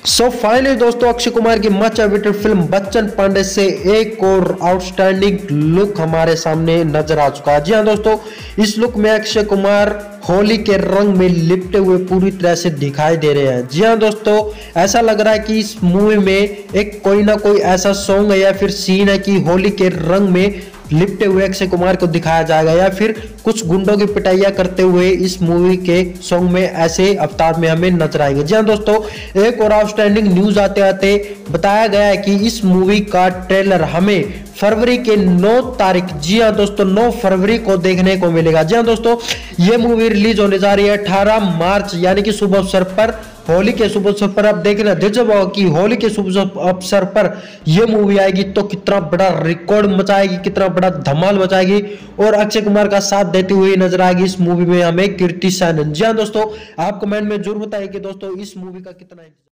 So finally दोस्तों अक्षय कुमार की much awaited film Bachchan Pandey से एक और आउटस्टैंडिंग लुक हमारे सामने नजर आ चुका है। जी हाँ दोस्तों, इस लुक में अक्षय कुमार होली के रंग में लिपटे हुए पूरी तरह से दिखाई दे रहे हैं। जी हाँ दोस्तों, ऐसा लग रहा है कि इस मूवी में एक कोई ना कोई ऐसा सॉन्ग है या फिर सीन है कि होली के रंग में लिपटे हुए अक्षय कुमार को दिखाया जाएगा या फिर कुछ गुंडों की पिटाइयां करते हुए इस मूवी के सॉन्ग में ऐसे अवतार में हमें नजर आएंगे। जी हाँ दोस्तों, एक और आउटस्टैंडिंग न्यूज आते आते बताया गया है कि इस मूवी का ट्रेलर हमें फरवरी के 9 तारीख, जी हाँ दोस्तों 9 फरवरी को देखने को मिलेगा। जी हाँ दोस्तों, ये मूवी रिलीज होने जा रही है 18 मार्च यानी कि शुभ अवसर पर, होली के शुभ अवसर पर। आप देखना दिलचस्प होगा कि होली के शुभ अवसर पर यह मूवी आएगी तो कितना बड़ा रिकॉर्ड मचाएगी, कितना बड़ा धमाल मचाएगी और अक्षय कुमार का साथ देती हुई नजर आएगी इस मूवी में हमें कीर्ति सेनन। जी हाँ दोस्तों, आप कमेंट में जरूर बताइए कि दोस्तों इस मूवी का कितना